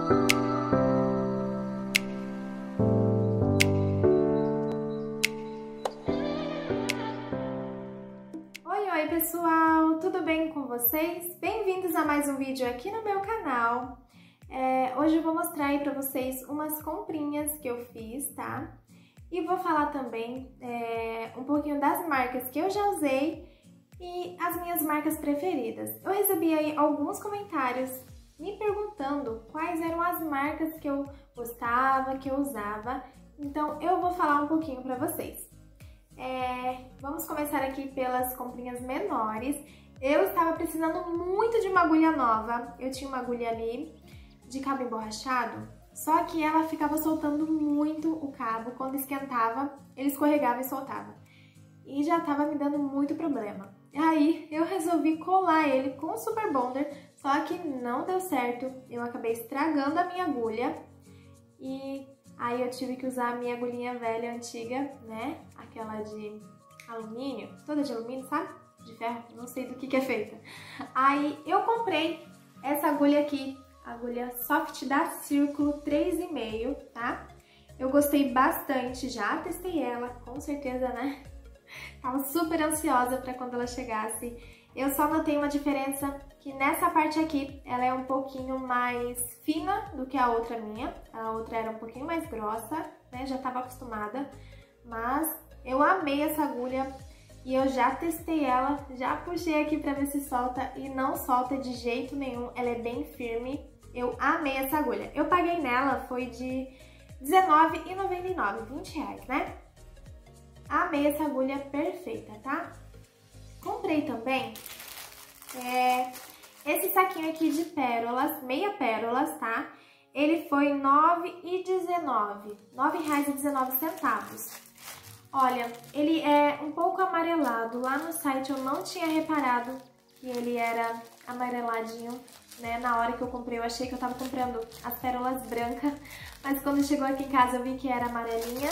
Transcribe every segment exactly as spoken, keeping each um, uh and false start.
Oi pessoal, tudo bem com vocês? Bem-vindos a mais um vídeo aqui no meu canal. É, hoje eu vou mostrar aí pra vocês umas comprinhas que eu fiz, tá? E vou falar também é, um pouquinho das marcas que eu já usei e as minhas marcas preferidas. Eu recebi aí alguns comentários me perguntando quais eram as marcas que eu gostava, que eu usava, então eu vou falar um pouquinho pra vocês. É, vamos começar aqui pelas comprinhas menores. Eu estava precisando muito de uma agulha nova. Eu tinha uma agulha ali de cabo emborrachado, só que ela ficava soltando muito o cabo. Quando esquentava, ele escorregava e soltava. E já estava me dando muito problema. Aí eu resolvi colar ele com o Super Bonder, só que não deu certo. Eu acabei estragando a minha agulha e aí eu tive que usar a minha agulhinha velha, antiga, né? Aquela de alumínio, toda de alumínio, sabe? De ferro, não sei do que que é feita. Aí eu comprei essa agulha aqui, a agulha Soft da Círculo três e meio, tá? Eu gostei bastante, já testei ela, com certeza, né? Tava super ansiosa pra quando ela chegasse. Eu só notei uma diferença que nessa parte aqui ela é um pouquinho mais fina do que a outra minha. A outra era um pouquinho mais grossa, né? Já tava acostumada. Mas eu amei essa agulha e eu já testei ela, já puxei aqui pra ver se solta e não solta de jeito nenhum. Ela é bem firme. Eu amei essa agulha. Eu paguei nela, foi de dezenove reais e noventa e nove centavos, vinte reais, né? Amei essa agulha perfeita, tá? Comprei também é, esse saquinho aqui de pérolas, meia pérolas, tá? Ele foi nove reais e dezenove centavos, nove reais e dezenove centavos. Olha, ele é um pouco amarelado. Lá no site eu não tinha reparado que ele era amareladinho, né? Na hora que eu comprei eu achei que eu tava comprando as pérolas brancas, mas quando chegou aqui em casa eu vi que era amarelinha.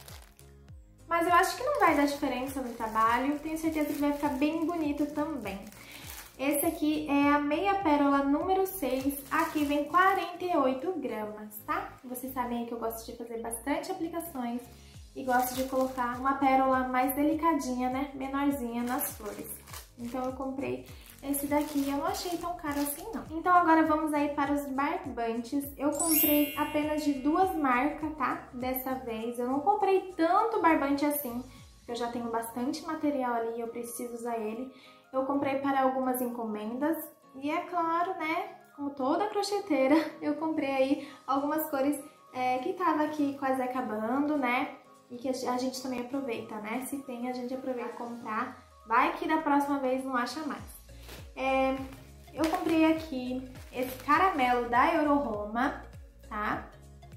Mas eu acho que não vai dar diferença no trabalho, tenho certeza que vai ficar bem bonito também. Esse aqui é a meia pérola número seis, aqui vem quarenta e oito gramas, tá? Vocês sabem aí que eu gosto de fazer bastante aplicações e gosto de colocar uma pérola mais delicadinha, né, menorzinha nas flores. Então eu comprei esse daqui e eu não achei tão caro assim não. Então agora vamos aí para os barbantes. Eu comprei apenas de duas marcas, tá? Dessa vez. Eu não comprei tanto barbante assim, porque eu já tenho bastante material ali e eu preciso usar ele. Eu comprei para algumas encomendas e é claro, né, como toda crocheteira, eu comprei aí algumas cores é, que tava aqui quase acabando, né? E que a gente também aproveita, né? Se tem, a gente aproveita comprar. Vai que da próxima vez não acha mais. É, eu comprei aqui esse caramelo da Euroroma, tá?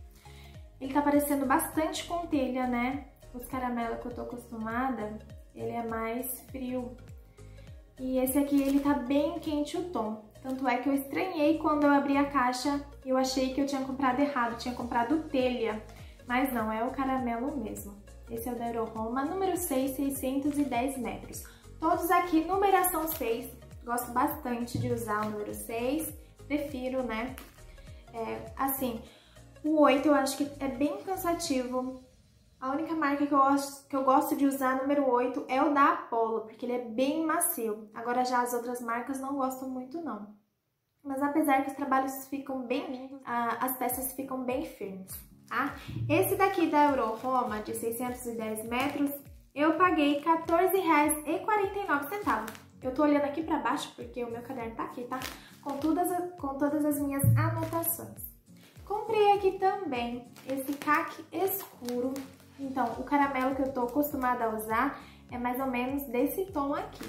Ele tá parecendo bastante com telha, né? Os caramelos que eu tô acostumada, ele é mais frio. E esse aqui, ele tá bem quente o tom. Tanto é que eu estranhei quando eu abri a caixa e eu achei que eu tinha comprado errado, tinha comprado telha. Mas não, é o caramelo mesmo. Esse é o da Euroroma, número seis, seiscentos e dez metros. Todos aqui, numeração seis. Gosto bastante de usar o número seis, prefiro, né? É, assim, o oito eu acho que é bem cansativo. A única marca que eu, gosto, que eu gosto de usar, número oito, é o da Apollo, porque ele é bem macio. Agora já as outras marcas não gosto muito, não. Mas apesar que os trabalhos ficam bem lindos, as peças ficam bem firmes, tá? Esse daqui da Euroroma, de seiscentos e dez metros, eu paguei quatorze reais e quarenta e nove centavos. Eu tô olhando aqui pra baixo porque o meu caderno tá aqui, tá? Com todas, com todas as minhas anotações. Comprei aqui também esse caque escuro. Então, o caramelo que eu tô acostumada a usar é mais ou menos desse tom aqui.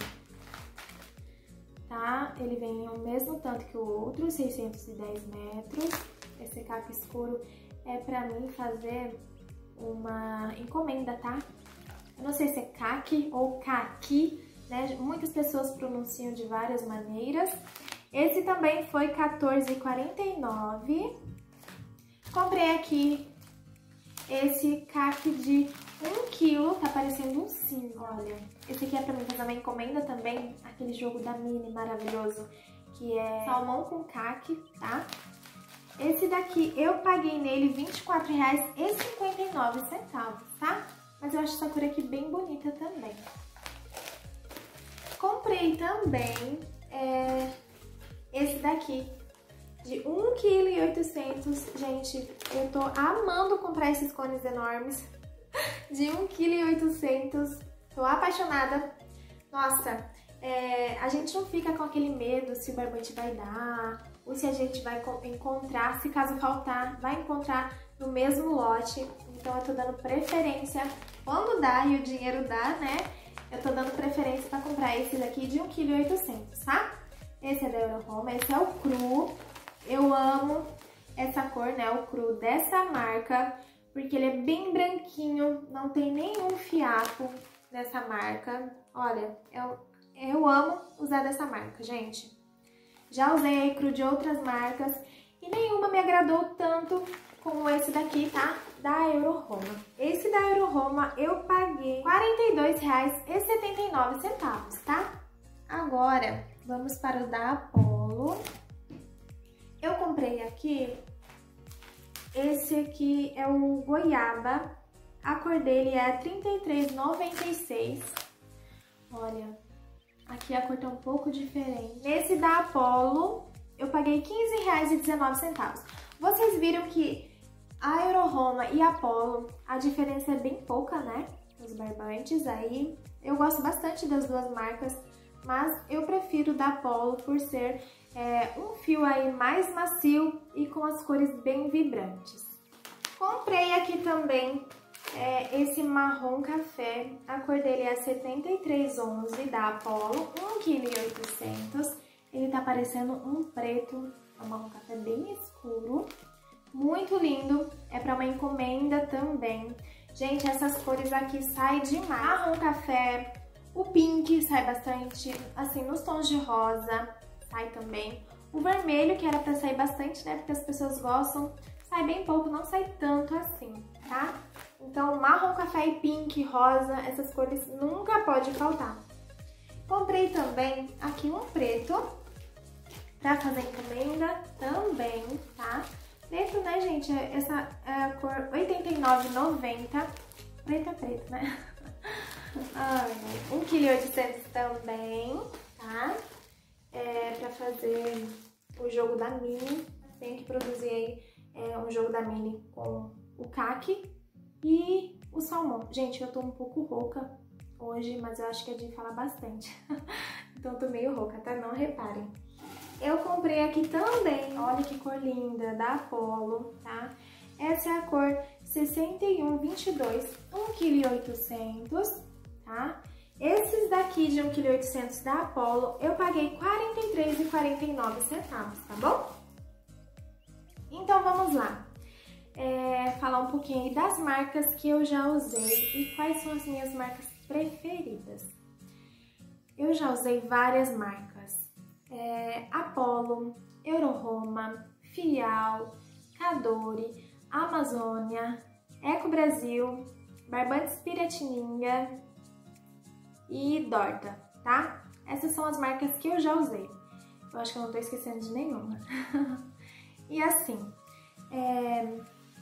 Tá? Ele vem o mesmo tanto que o outro, seiscentos e dez metros. Esse caque escuro é pra mim fazer uma encomenda, tá? Eu não sei se é caque ou caqui, né? Muitas pessoas pronunciam de várias maneiras. Esse também foi quatorze reais e quarenta e nove centavos. Comprei aqui esse caque de um quilo, tá parecendo um sim, olha. Esse aqui é pra mim fazer uma encomenda também, aquele jogo da Mini maravilhoso, que é salmão com caque, tá? Esse Esse daqui eu paguei nele vinte e quatro reais e cinquenta e nove centavos, tá? Mas eu acho essa cor aqui bem bonita também. Comprei também é, esse daqui, de um vírgula oitocentos quilos. Gente, eu tô amando comprar esses cones enormes. De um vírgula oitocentos quilos. Tô apaixonada. Nossa, é, a gente não fica com aquele medo se o barbante vai dar, ou se a gente vai encontrar, se caso faltar, vai encontrar no mesmo lote. Então eu tô dando preferência, quando dá e o dinheiro dá, né? Eu tô dando preferência pra comprar esse daqui de um vírgula oitocentos quilos, tá? Esse é da Eurohome, esse é o cru. Eu amo essa cor, né? O cru dessa marca, porque ele é bem branquinho, não tem nenhum fiapo dessa marca. Olha, eu, eu amo usar dessa marca, gente. Já usei aí cru de outras marcas e nenhuma me agradou tanto como esse daqui, tá? Da Eurohome. Esse da Eurohome eu paguei quarenta e dois reais e setenta e nove centavos, tá? Agora, vamos para o da Apollo. Eu comprei aqui, esse aqui é o Goiaba. A cor dele é trinta e três reais e noventa e seis centavos. Olha, aqui a cor tá um pouco diferente. Nesse da Apollo, eu paguei quinze reais e dezenove centavos. Vocês viram que a Eurohome e a Apollo, a diferença é bem pouca, né? Os barbantes aí. Eu gosto bastante das duas marcas, mas eu prefiro da Apollo por ser é, um fio aí mais macio e com as cores bem vibrantes. Comprei aqui também é, esse marrom café, a cor dele é setenta e três onze da Apollo, um vírgula oitocentos quilos. Ele tá parecendo um preto, é um marrom café bem escuro, muito lindo, é para uma encomenda também. Gente, essas cores aqui saem demais. Marrom café, o pink sai bastante, assim, nos tons de rosa sai também. O vermelho, que era pra sair bastante, né, porque as pessoas gostam, sai bem pouco, não sai tanto assim, tá? Então, marrom café e pink, rosa, essas cores nunca pode faltar. Comprei também aqui um preto pra fazer encomenda também, tá? Preto, né, gente? Essa é a cor oitenta e nove reais e noventa centavos. Preto é preto, né? um vírgula oitocentos quilos também, tá? É pra fazer o jogo da Mini. Tenho que produzir aí é, um jogo da Mini com o caqui e o salmão. Gente, eu tô um pouco rouca hoje, mas eu acho que é de falar bastante. Então eu tô meio rouca, tá? Não reparem. Eu comprei aqui também, olha que cor linda, da Apollo, tá? Essa é a cor sessenta e um vinte e dois, um vírgula oitocentos quilos, tá? Esses daqui de um vírgula oitocentos quilos da Apollo, eu paguei quarenta e três reais e quarenta e nove centavos, tá bom? Então vamos lá, é, falar um pouquinho aí das marcas que eu já usei e quais são as minhas marcas preferidas. Eu já usei várias marcas. É, Apollo, Eurohome, Fial, Cadore, Amazônia, Eco Brasil, Barbantes Piratininga e Dorta, tá? Essas são as marcas que eu já usei. Eu acho que eu não tô esquecendo de nenhuma. E assim, é,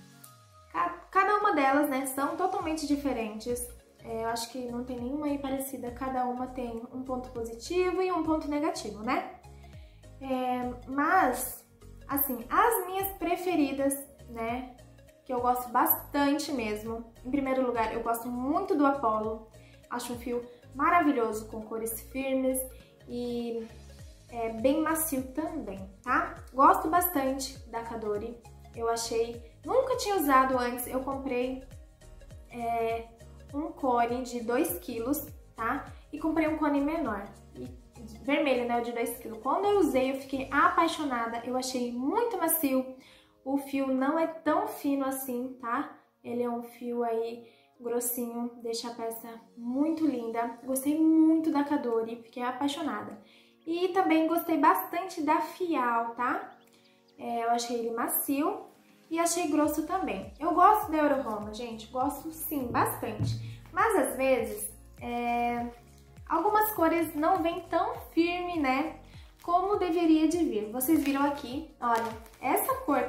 cada uma delas, né, são totalmente diferentes. É, eu acho que não tem nenhuma aí parecida, cada uma tem um ponto positivo e um ponto negativo, né? É, mas, assim, as minhas preferidas, né, que eu gosto bastante mesmo. Em primeiro lugar, eu gosto muito do Apollo. Acho um fio maravilhoso, com cores firmes e é, bem macio também, tá? Gosto bastante da Cadore. Eu achei... Nunca tinha usado antes, eu comprei é, um cone de dois quilos, tá? E comprei um cone menor. E, vermelho, né, o de dois quilos. Quando eu usei, eu fiquei apaixonada, eu achei muito macio, o fio não é tão fino assim, tá? Ele é um fio aí grossinho, deixa a peça muito linda. Gostei muito da Cadore, fiquei apaixonada. E também gostei bastante da Fial, tá? É, eu achei ele macio e achei grosso também. Eu gosto da Eurohome, gente, gosto sim, bastante. Mas às vezes, é... algumas cores não vêm tão firme, né, como deveria de vir. Vocês viram aqui, olha, essa cor caramelo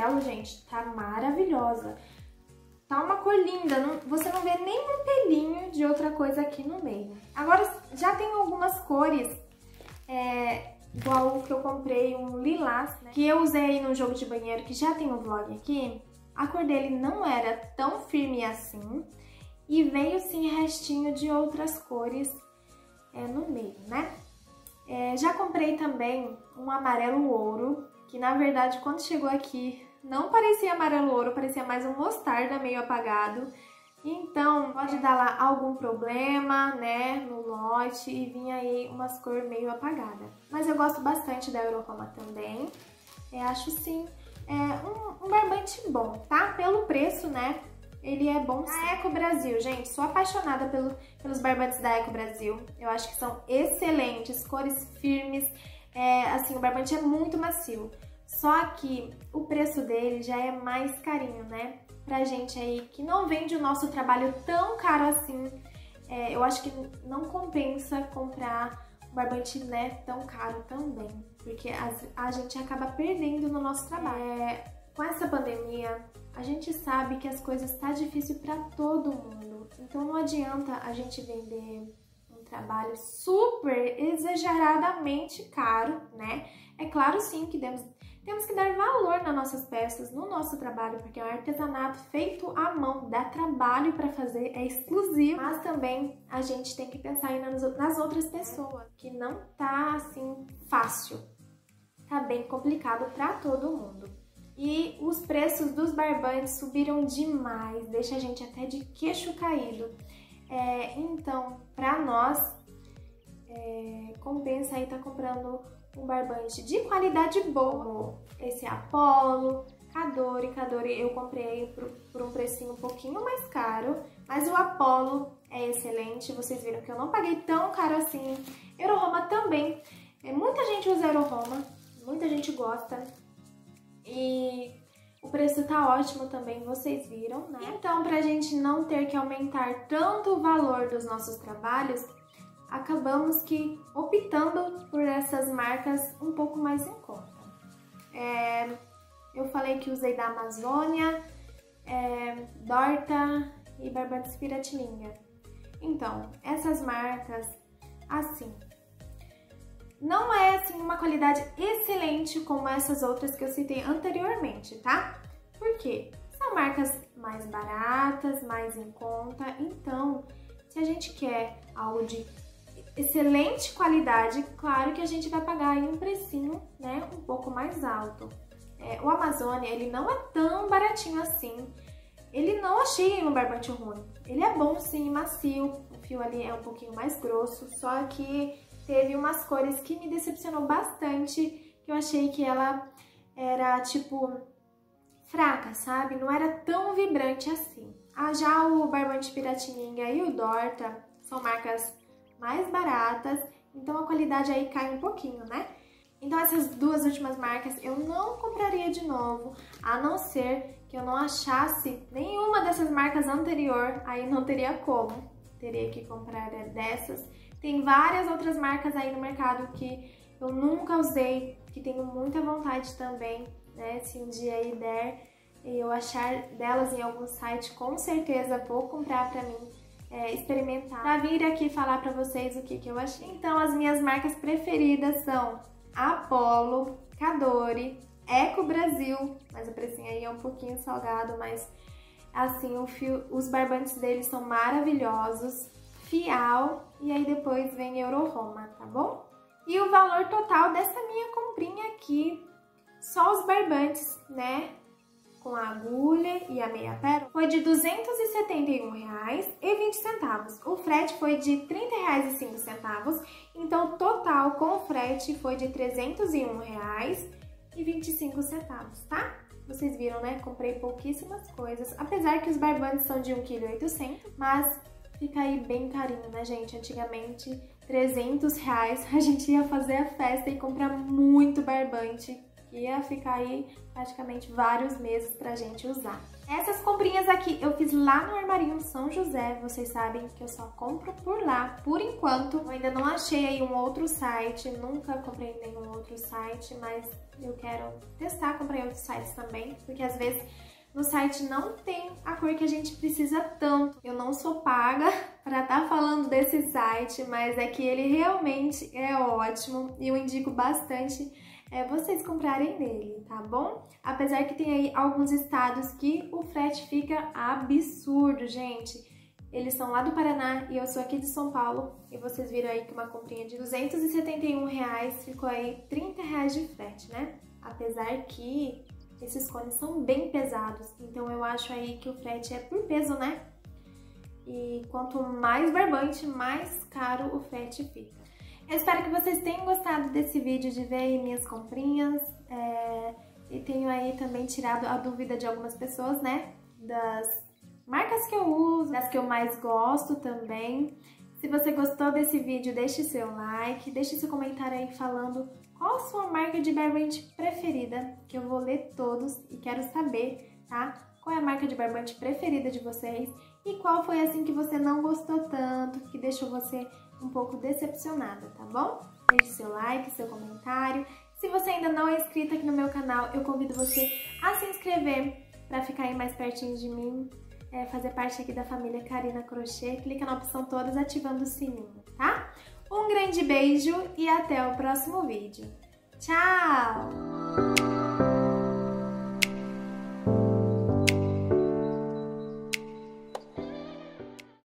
amarelo, gente, tá maravilhosa. Tá uma cor linda, não, você não vê nenhum pelinho de outra coisa aqui no meio. Agora, já tem algumas cores, é, igual o que eu comprei, um lilás, né, que eu usei no jogo de banheiro, que já tem um vlog aqui. A cor dele não era tão firme assim, e veio sim restinho de outras cores é, no meio, né? É, já comprei também um amarelo ouro, que na verdade quando chegou aqui não parecia amarelo ouro, parecia mais um mostarda meio apagado. Então pode dar lá algum problema, né, no lote e vir aí umas cores meio apagadas. Mas eu gosto bastante da Euroroma também, é, acho sim é, um, um barbante bom, tá? Pelo preço, né? Ele é bom. A Eco Brasil, gente, sou apaixonada pelo, pelos barbantes da Eco Brasil. Eu acho que são excelentes, cores firmes, é, assim, o barbante é muito macio. Só que o preço dele já é mais carinho, né? Pra gente aí que não vende o nosso trabalho tão caro assim, é, eu acho que não compensa comprar um barbante, né, tão caro também. Porque a, a gente acaba perdendo no nosso trabalho. É, com essa pandemia, a gente sabe que as coisas tá difícil para todo mundo, então não adianta a gente vender um trabalho super exageradamente caro, né? É claro sim que temos, temos que dar valor nas nossas peças, no nosso trabalho, porque é um artesanato feito à mão, dá trabalho para fazer, é exclusivo, mas também a gente tem que pensar aí nas, nas outras pessoas, que não tá assim fácil, tá bem complicado para todo mundo. E os preços dos barbantes subiram demais, deixa a gente até de queixo caído. É, então, pra nós, é, compensa aí tá comprando um barbante de qualidade boa. Esse Apollo, Cadore, Cadore eu comprei por, por um precinho um pouquinho mais caro, mas o Apollo é excelente, vocês viram que eu não paguei tão caro assim. Euroroma também, é, muita gente usa Euroroma, muita gente gosta. E o preço tá ótimo também, vocês viram, né? Então, pra gente não ter que aumentar tanto o valor dos nossos trabalhos, acabamos que optando por essas marcas um pouco mais em conta. É, eu falei que usei da Amazônia, é, Dorta e Barbantes Piratininga. Então, essas marcas, assim, não é assim uma qualidade excelente como essas outras que eu citei anteriormente, tá? Por quê? São marcas mais baratas, mais em conta, então se a gente quer algo de excelente qualidade, claro que a gente vai pagar aí um precinho, né, um pouco mais alto. É, o Amazônia, ele não é tão baratinho assim, ele não achei um barbante ruim, ele é bom sim, macio, o fio ali é um pouquinho mais grosso, só que teve umas cores que me decepcionou bastante, que eu achei que ela era, tipo, fraca, sabe? Não era tão vibrante assim. Ah, já o Barbante Piratininga e o Dorta são marcas mais baratas, então a qualidade aí cai um pouquinho, né? Então essas duas últimas marcas eu não compraria de novo, a não ser que eu não achasse nenhuma dessas marcas anterior, aí não teria como. Teria que comprar dessas. Tem várias outras marcas aí no mercado que eu nunca usei, que tenho muita vontade também, né? Se um dia aí der e eu achar delas em algum site, com certeza vou comprar pra mim é, experimentar, pra vir aqui falar pra vocês o que, que eu achei. Então, as minhas marcas preferidas são Apollo, Cadore, Eco Brasil, mas o precinho aí é um pouquinho salgado, mas assim, o fio, os barbantes deles são maravilhosos. Fial e aí depois vem Euroroma, tá bom? E o valor total dessa minha comprinha aqui, só os barbantes, né, com a agulha e a meia pérola, foi de duzentos e setenta e um reais e vinte centavos. O frete foi de trinta reais e cinco centavos, então o total com o frete foi de trezentos e um reais e vinte e cinco centavos, tá? Vocês viram, né? Comprei pouquíssimas coisas, apesar que os barbantes são de um vírgula oito quilos, mas fica aí bem carinho, né, gente? Antigamente, trezentos reais, a gente ia fazer a festa e comprar muito barbante. ia ficar aí praticamente vários meses pra gente usar. Essas comprinhas aqui eu fiz lá no Armarinho São José, vocês sabem que eu só compro por lá, por enquanto. Eu ainda não achei aí um outro site, nunca comprei em nenhum outro site, mas eu quero testar, comprar em outros sites também, porque às vezes no site não tem a cor que a gente precisa tanto. Eu não sou paga para estar falando desse site, mas é que ele realmente é ótimo e eu indico bastante é, vocês comprarem nele, tá bom? Apesar que tem aí alguns estados que o frete fica absurdo, gente. Eles são lá do Paraná e eu sou aqui de São Paulo e vocês viram aí que uma comprinha de duzentos e setenta e um reais ficou aí trinta reais de frete, né? Apesar que esses cones são bem pesados, então eu acho aí que o frete é por peso, né? E quanto mais barbante, mais caro o frete fica. Eu espero que vocês tenham gostado desse vídeo, de ver aí minhas comprinhas. É, e tenho aí também tirado a dúvida de algumas pessoas, né? Das marcas que eu uso, das que eu mais gosto também. Se você gostou desse vídeo, deixe seu like, deixe seu comentário aí falando qual a sua marca de barbante preferida, que eu vou ler todos e quero saber, tá? Qual é a marca de barbante preferida de vocês e qual foi assim que você não gostou tanto, que deixou você um pouco decepcionada, tá bom? Deixe seu like, seu comentário. Se você ainda não é inscrito aqui no meu canal, eu convido você a se inscrever para ficar aí mais pertinho de mim, é, fazer parte aqui da família Karina Crochê. Clica na opção todas ativando o sininho, tá? Um grande beijo e até o próximo vídeo. Tchau!